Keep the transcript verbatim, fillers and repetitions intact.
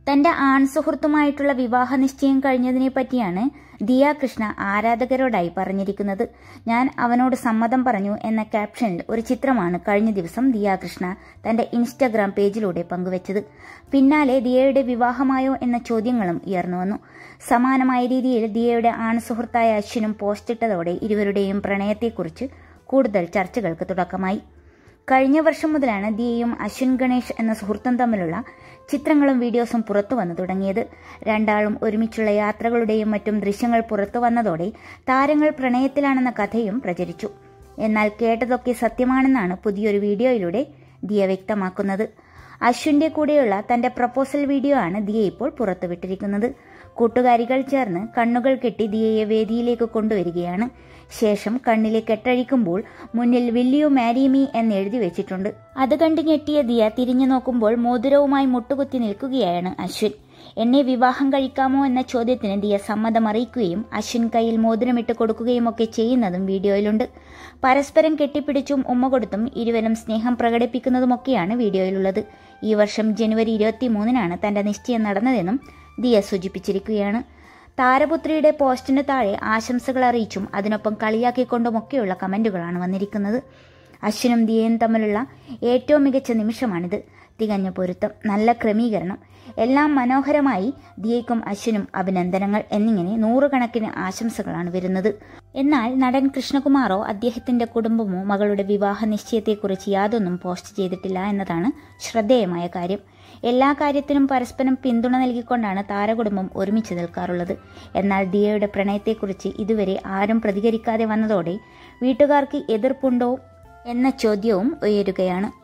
തന്റെ ആൺസുഹൃത്തുമായിട്ടുള്ള വിവാഹ നിശ്ചയം കഴിഞ്ഞതിനെ പറ്റിയാണ് ദിയ കൃഷ്ണ ആരാധകരോടായി പറഞ്ഞിരിക്കുന്നത്. ഞാൻ അവനോട് സമ്മതം പറഞ്ഞു എന്ന ക്യാപ്ഷനിൽ ഒരു ചിത്രമാണ് കഴിഞ്ഞ ദിവസം ദിയ കൃഷ്ണ തന്റെ ഇൻസ്റ്റഗ്രാം പേജിലൂടെ പങ്കുവച്ചത്. പിന്നാലെ ദിയയുടെ വിവാഹമായോ എന്ന ചോദ്യങ്ങളും ഉയർന്നു വന്നു. സമാനമായ രീതിയിൽ ദിയയുടെ ആൺസുഹൃത്തായ അശ്വിനും പോസ്റ്റിട്ടതോടെ ഇരുവരുടെയും പ്രണയത്തെക്കുറിച്ച് കൂടുതൽ ചർച്ചകൾക്ക് തുടക്കമായി. കഴിഞ്ഞ വർഷം മുതലാണ് ദിയയും അശ്വിൻ ഗണേഷ് എന്ന സുഹൃത്തും തമ്മിലുള്ള ചിത്രങ്ങളും വീഡിയോസും പുറത്തു വന്നു തുടങ്ങിയത്. രണ്ടാളും ഒരുമിച്ചുള്ള യാത്രകളുടെയും മറ്റും ദൃശ്യങ്ങൾ പുറത്തു വന്നതോടെ താരങ്ങൾ പ്രണയത്തിലാണെന്ന കഥയും പ്രചരിച്ചു. എന്നാൽ കേട്ടതൊക്കെ സത്യമാണെന്നാണ് പുതിയൊരു വീഡിയോയിലൂടെ ദിയ വ്യക്തമാക്കുന്നത്. അശ്വിന്റെ കൂടെയുള്ള തന്റെ പ്രപ്പോസൽ വീഡിയോ ആണ് ദിയ ഇപ്പോൾ പുറത്തുവിട്ടിരിക്കുന്നത്. കൂട്ടുകാരികൾ ചേർന്ന് കണ്ണുകൾ കെട്ടി ദിയയെ വേദിയിലേക്ക് കൊണ്ടുവരികയാണ്. ശേഷം കണ്ണിലെ കെട്ടഴിക്കുമ്പോൾ മുന്നിൽ വിൽ യു മാരി മീ എന്ന് എഴുതി വെച്ചിട്ടുണ്ട്. അത് കണ്ട് ഞെട്ടിയ ദിയ തിരിഞ്ഞു നോക്കുമ്പോൾ മോതിരവുമായി മുട്ടുകുത്തി നിൽക്കുകയാണ് അശ്വിൻ. എന്നെ വിവാഹം കഴിക്കാമോ എന്ന ചോദ്യത്തിന് ദിയ സമ്മതം അറിയിക്കുകയും അശ്വിൻ കയ്യിൽ മോതിരമിട്ട് കൊടുക്കുകയും ഒക്കെ ചെയ്യുന്നതും വീഡിയോയിലുണ്ട്. പരസ്പരം കെട്ടിപ്പിടിച്ചും ഉമ്മ കൊടുത്തും ഇരുവരും സ്നേഹം പ്രകടിപ്പിക്കുന്നതുമൊക്കെയാണ് വീഡിയോയിലുള്ളത്. ഈ വർഷം ജനുവരി ഇരുപത്തി മൂന്നിനാണ് തന്റെ നിശ്ചയം നടന്നതെന്നും ദിയ സൂചിപ്പിച്ചിരിക്കുകയാണ്. താരപുത്രിയുടെ പോസ്റ്റിന് താഴെ ആശംസകൾ അറിയിച്ചും അതിനൊപ്പം കളിയാക്കിക്കൊണ്ടുമൊക്കെയുള്ള കമന്റുകളാണ് വന്നിരിക്കുന്നത്. അശ്വിനും ദിയയും തമ്മിലുള്ള ഏറ്റവും മികച്ച നിമിഷമാണിത്. തികഞ്ഞ പൊരുത്തം, നല്ല ക്രമീകരണം, എല്ലാം മനോഹരമായി. ദിയയ്ക്കും അശ്വിനും അഭിനന്ദനങ്ങൾ എന്നിങ്ങനെ നൂറുകണക്കിന് ആശംസകളാണ് വരുന്നത്. എന്നാൽ നടൻ കൃഷ്ണകുമാറോ അദ്ദേഹത്തിന്റെ കുടുംബമോ മകളുടെ വിവാഹ നിശ്ചയത്തെക്കുറിച്ച് യാതൊന്നും പോസ്റ്റ് ചെയ്തിട്ടില്ല എന്നതാണ് ശ്രദ്ധേയമായ കാര്യം. എല്ലാ കാര്യത്തിനും പരസ്പരം പിന്തുണ നൽകിക്കൊണ്ടാണ് താരകുടുംബം ഒരുമിച്ച് നിൽക്കാറുള്ളത്. എന്നാൽ ദിയയുടെ പ്രണയത്തെക്കുറിച്ച് ഇതുവരെ ആരും പ്രതികരിക്കാതെ വന്നതോടെ വീട്ടുകാർക്ക് എതിർപ്പുണ്ടോ എന്ന ചോദ്യവും ഉയരുകയാണ്.